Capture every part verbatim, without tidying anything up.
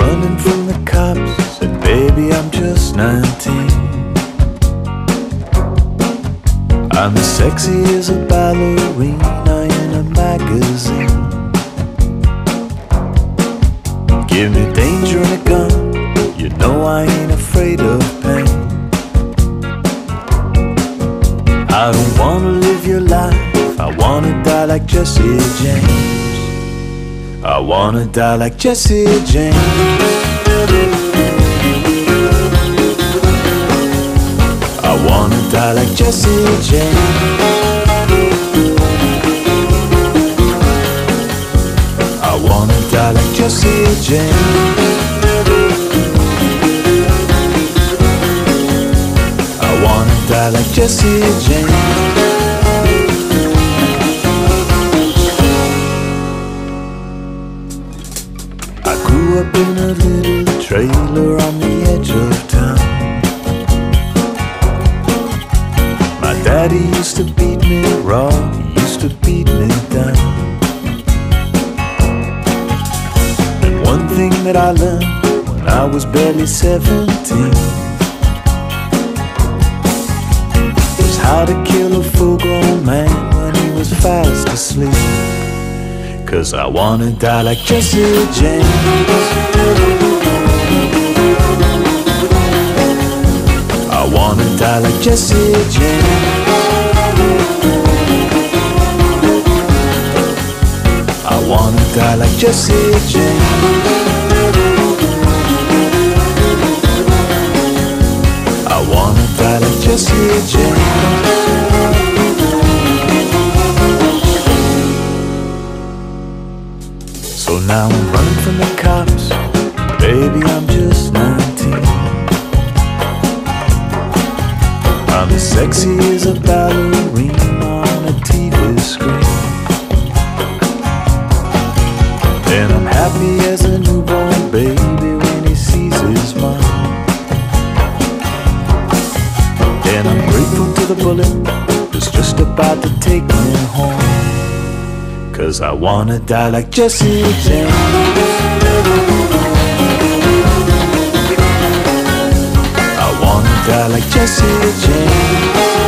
running from the cops, and baby, I'm just nineteen. I'm as sexy as a ballerina in a magazine. Give me danger and a gun, you know I ain't afraid of pain. I don't wanna live your life, I wanna die like Jesse James. I wanna die like Jesse James. I wanna die like Jesse James. I wanna die like Jesse James. I wanna die like Jesse James. I grew up in a little trailer on the edge of town. My daddy used to beat me raw, he used to beat me down. And one thing that I learned when I was barely seventeen was how to kill a full-grown man when he was fast asleep. 'Cause I wanna die like Jesse James. I wanna die like Jesse James. I wanna die like Jesse James. I wanna die like Jesse James. So now I'm running from the cops, baby, I'm just nineteen. I'm as sexy as a ballerina on a T V screen. And I'm happy as a newborn baby when he sees his mom. And I'm grateful to the bullet that's just about to take me home. 'Cause I wanna die like Jesse James. I wanna die like Jesse James.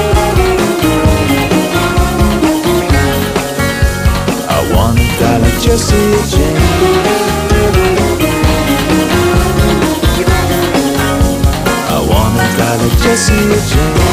I wanna die like Jesse James. I wanna die like Jesse James.